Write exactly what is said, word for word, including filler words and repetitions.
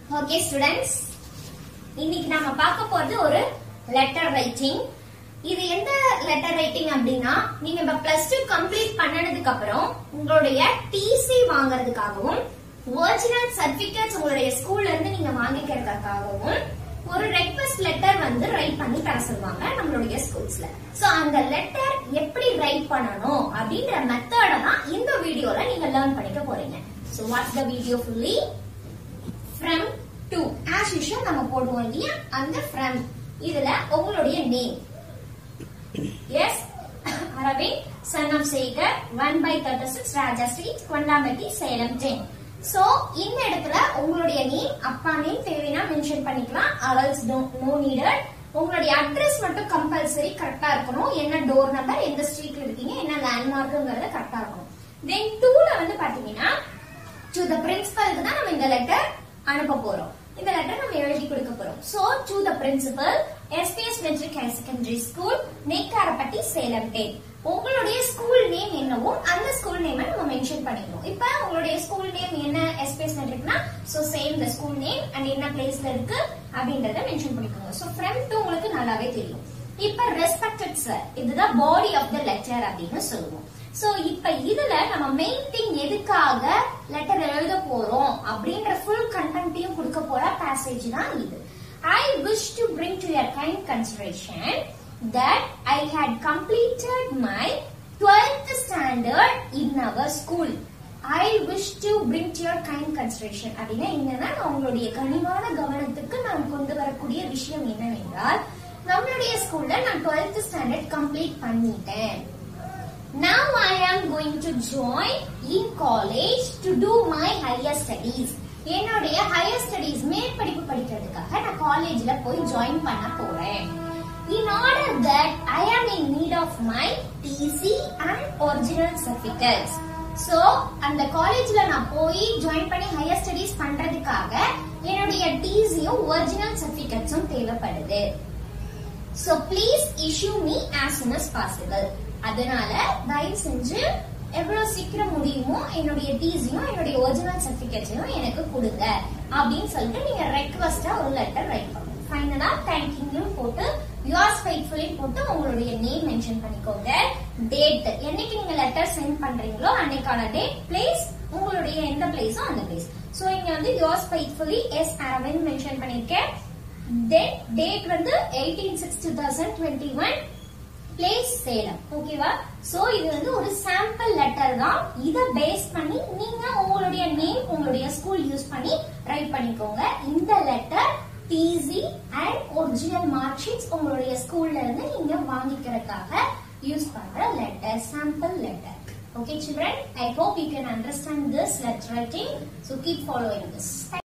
Okay students, இன்னைக்கு நாம பார்க்க போறது ஒரு லெட்டர் ரைட்டிங். இது எந்த லெட்டர் ரைட்டிங் அப்படின்னா, நீங்க இப்ப பிளஸ் டூ கம்ப்ளீட் பண்ணனதுக்கு அப்புறம் உங்களுடைய டிசி வாங்குறதுக்காகவும் ஒரிஜினல் சர்டிபிகேட்ஸ் உங்களுடைய ஸ்கூல்ல இருந்து நீங்க வாங்கிக்கிறதுக்காகவும் ஒரு ரெக்வெஸ்ட் லெட்டர் வந்து ரைட் பண்ணி தர சொல்லுவாங்க நம்மளுடைய ஸ்கூல்ஸ்ல. சோ அந்த லெட்டர் எப்படி ரைட் பண்ணணும் அப்படின்ற மெத்தட தான் இந்த வீடியோல நீங்க லேர்ன் பண்ணிக்க போறீங்க. So what's the video fully? From to as usual நம்ம போடுவோம் இல்லையா, அந்த from இதுல உங்களுடைய name. Yes, Aravind, son of Segar, one by thirty-six, Raja Street, Kondambatti, Salem, ten. So இந்த இடத்துல உங்களுடைய நேம், அப்பா நேம் தேவைனா மென்ஷன் பண்ணிக்கலாம், else no needed. உங்களுடைய அட்ரஸ் மட்டும் கம்பல்சரி கரெக்டா இருக்கணும். என்ன டோர் நம்பர், எந்த ஸ்ட்ரீட்ல இருக்கீங்க, என்ன லேண்ட்மார்க்ங்கறது கரெக்டா இருக்கணும். Then two ல வந்து பாத்தீங்கன்னா to the principal க்கு தான் நம்ம இந்த லெட்டர் அனுப்ப போறோம். இந்த லெட்டர் நம்ம எழுதி கொடுக்க போறோம். So to the principal, S P S Metric High Secondary School, Neikkarapatti, Salem ten. உங்களுடைய ஸ்கூல் நேம் என்னவோ அந்த ஸ்கூல் நேமை நம்ம மென்ஷன் பண்ணிக்கணும். இப்ப உங்களுடைய ஸ்கூல் நேம் என்ன, S P S Metricனா so same the school name and என்ன பிளேஸ்ல இருக்கு அப்படிங்கறத மென்ஷன் பண்ணிக்கோங்க. So from to உங்களுக்கு நல்லாவே தெரியும். இப்ப respected sir, இதுதான் body of the letter அப்படின்னு சொல்லுவோம். சோ இப்ப இதுல நம்ம மெயின் திங் எதுக்காக லெட்டர் எழுத போறோம் அப்படின்ற ஃபுல் கண்டென்ட்டையும் கொடுக்க போற பேசேஜ் தான் இது. I wish to bring to your kind consideration that I had completed my twelfth standard in our school. I wish to bring to your kind consideration அப்படின்னா என்னன்னா, உங்களுடைய கனிவான கவனத்துக்கு நான் கொண்டு வரக்கூடிய விஷயம் என்னவென்றால், நம்மளுடைய ஸ்கூல்ல நான் twelfth standard கம்ப்ளீட் பண்ணிட்டேன். Now I am going to join in college to do my higher studies. என்னுடைய higher studies மேற்படிப்பு படிக்கிறதுக்காக நான் காலேஜ்ல போய் ஜாயின் பண்ண போறேன். In order that I am in need of my T C and original certificates. So அந்த காலேஜ்ல நான் போய் ஜாயின் பண்ணி higher studies பண்றதுக்காக என்னுடைய T C யும் original certificates ம் தேவைப்படுது. So please issue me as soon as possible. அதனால தயவு செஞ்சு எவ்வளவு சீக்கிரம் முடியுமோ என்னுடைய டிசியும் என்னுடைய ஒரிஜினல் சர்டிபிகேட்ஸையும் எனக்கு கொடுங்க அப்படின்னு சொல்லிட்டு நீங்க ரெக்வெஸ்டா ஒரு லெட்டர் ரைட் பண்ணணும். ஃபைனலா தேங்க்யூ போட்டு யுவர்ஸ் ஃபெய்த்ஃபுல்லி போட்டு உங்களுடைய நேம் மென்ஷன் பண்ணிக்கோங்க. டேட், என்னைக்கு நீங்க லெட்டர் சென்ட் பண்றீங்களோ அன்னைக்கான டேட், பிளேஸ், உங்களுடைய எந்த பிளேஸோ அந்த பிளேஸ். சோ இங்க வந்து yours faithfully S Aravind mention பண்ணிருக்கேன். டேட் வந்து eighteen six two thousand twenty one, place Salem. ஓகேவா? சோ இது வந்து ஒரு சாம்பிள் லெட்டர் தான். இத பேஸ் பண்ணி நீங்க உங்களுடைய நேம், உங்களுடைய ஸ்கூல் யூஸ் பண்ணி ரைட் பண்ணிக்கோங்க. இந்த letter TC and original mark sheets உங்களுடைய ஸ்கூல்ல இருந்து நீங்க வாங்கிக்கிறதுக்காக யூஸ் பண்ற letter, sample letter. Okay children, I hope you can understand this letter writing. So keep following this.